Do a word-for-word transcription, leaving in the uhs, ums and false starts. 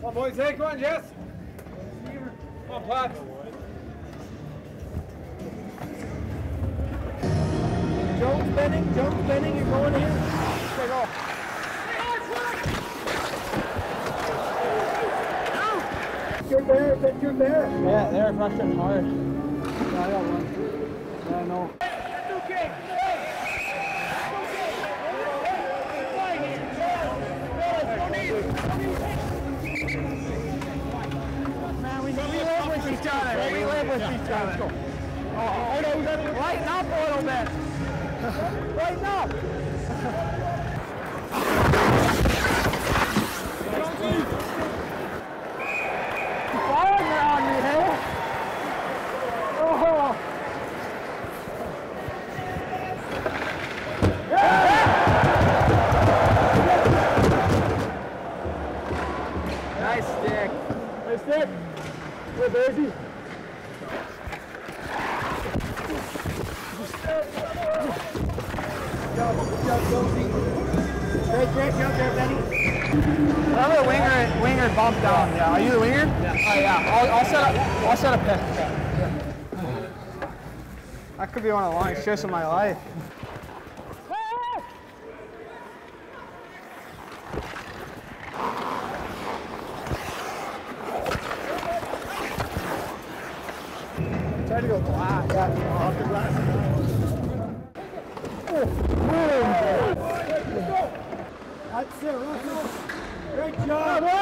on, boys. Hey, come on, Jess. Come on, Platt. Jones bending, Jones bending, you're going in. Okay, go. You're there, that you're there. Yeah, they're rushing hard. Yeah, I got one. Yeah, I know. Man, we, we live with each other. We live with each other. Oh, oh, no, lighten up a little bit. Lighten up. Fire on me, hey? Oh. Nice stick. Nice stick. Good, Daisy. Great, great job there, Benny. I'm the winger, winger bump down. Yeah, are you the winger? Yeah. Oh yeah, I'll, I'll set up. I'll set up pick. Yeah. That could be one of the longest shifts of my life. Try to go glass. Yeah, off the glass. Oh, that's it, Russell. Great job.